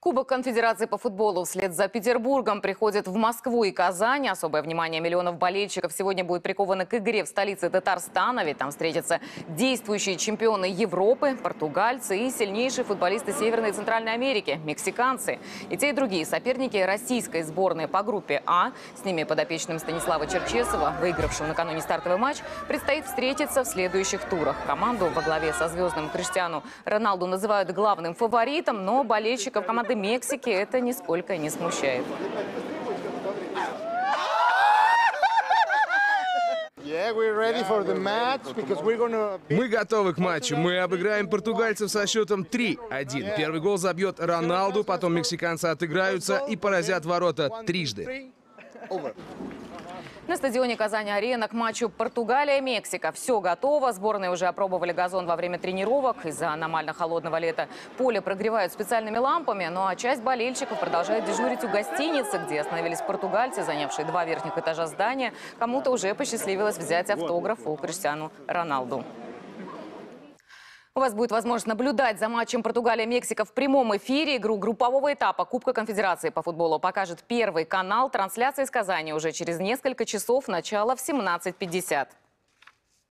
Кубок конфедерации по футболу вслед за Петербургом приходит в Москву и Казань. Особое внимание миллионов болельщиков сегодня будет приковано к игре в столице Татарстана, ведь там встретятся действующие чемпионы Европы, португальцы и сильнейшие футболисты Северной и Центральной Америки, мексиканцы. И те, и другие соперники российской сборной по группе А. С ними подопечным Станислава Черчесова, выигравшим накануне стартовый матч, предстоит встретиться в следующих турах. Команду во главе со звездным Криштиану Роналду называют главным фаворитом, но болельщиков команды Мексики это нисколько не смущает. Мы готовы к матчу. Мы обыграем португальцев со счетом 3-1. Первый гол забьет Роналду, потом мексиканцы отыграются и поразят ворота трижды. На стадионе Казань-Арена к матчу Португалия-Мексика все готово. Сборные уже опробовали газон во время тренировок. Из-за аномально холодного лета поле прогревают специальными лампами. Ну а часть болельщиков продолжает дежурить у гостиницы, где остановились португальцы, занявшие 2 верхних этажа здания. Кому-то уже посчастливилось взять автограф у Криштиану Роналду. У вас будет возможность наблюдать за матчем Португалия-Мексика в прямом эфире. Игру группового этапа Кубка конфедерации по футболу покажет Первый канал. Трансляция из Казани уже через несколько часов, начало в 17:50.